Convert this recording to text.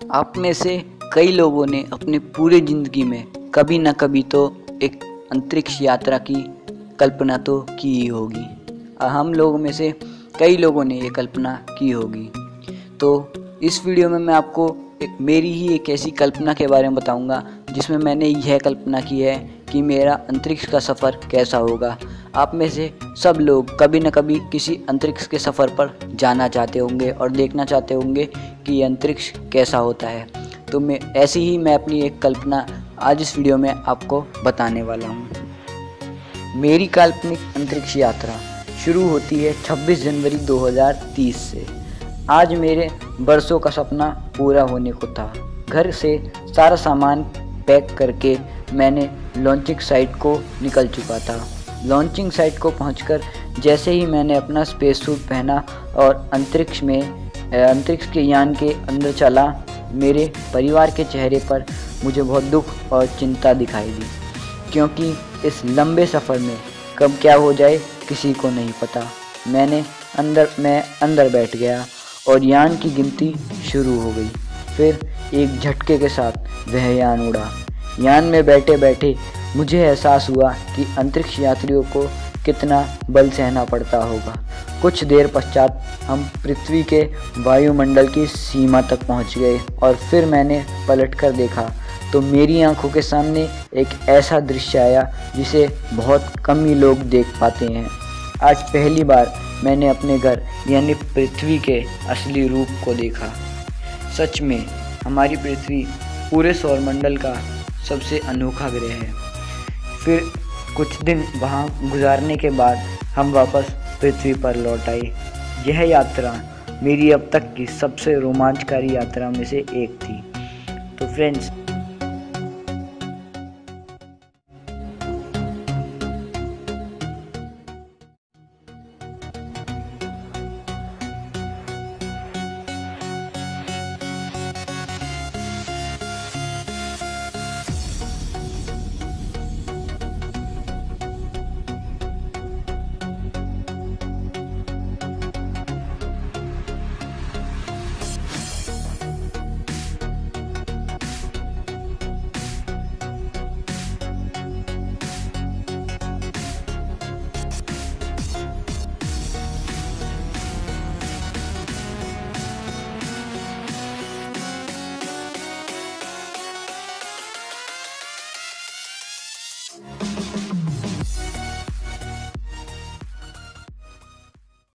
आप में से कई लोगों ने अपनी पूरी ज़िंदगी में कभी न कभी तो एक अंतरिक्ष यात्रा की कल्पना तो की ही होगी। हम लोगों में से कई लोगों ने ये कल्पना की होगी। तो इस वीडियो में मैं आपको मेरी ही एक ऐसी कल्पना के बारे में बताऊंगा जिसमें मैंने यह कल्पना की है कि मेरा अंतरिक्ष का सफ़र कैसा होगा। आप में से सब लोग कभी न कभी किसी अंतरिक्ष के सफ़र पर जाना चाहते होंगे और देखना चाहते होंगे कि ये अंतरिक्ष कैसा होता है। तो मैं अपनी एक कल्पना आज इस वीडियो में आपको बताने वाला हूँ। मेरी काल्पनिक अंतरिक्ष यात्रा शुरू होती है 26 जनवरी 2030 से। आज मेरे बरसों का सपना पूरा होने को था। घर से सारा सामान पैक करके मैंने लॉन्चिंग साइट को निकल चुका था। लॉन्चिंग साइट को पहुंचकर जैसे ही मैंने अपना स्पेस सूट पहना और अंतरिक्ष के यान के अंदर चला, मेरे परिवार के चेहरे पर मुझे बहुत दुख और चिंता दिखाई दी, क्योंकि इस लंबे सफ़र में कब क्या हो जाए किसी को नहीं पता। मैं अंदर बैठ गया और यान की गिनती शुरू हो गई। फिर एक झटके के साथ वह यान उड़ा। यान में बैठे बैठे मुझे एहसास हुआ कि अंतरिक्ष यात्रियों को कितना बल सहना पड़ता होगा। कुछ देर पश्चात हम पृथ्वी के वायुमंडल की सीमा तक पहुंच गए और फिर मैंने पलटकर देखा तो मेरी आंखों के सामने एक ऐसा दृश्य आया जिसे बहुत कम ही लोग देख पाते हैं। आज पहली बार मैंने अपने घर यानी पृथ्वी के असली रूप को देखा। सच में हमारी पृथ्वी पूरे सौरमंडल का सबसे अनोखा ग्रह है। फिर कुछ दिन वहाँ गुजारने के बाद हम वापस पृथ्वी पर लौट आए। यह यात्रा मेरी अब तक की सबसे रोमांचकारी यात्रा में से एक थी। तो फ्रेंड्स,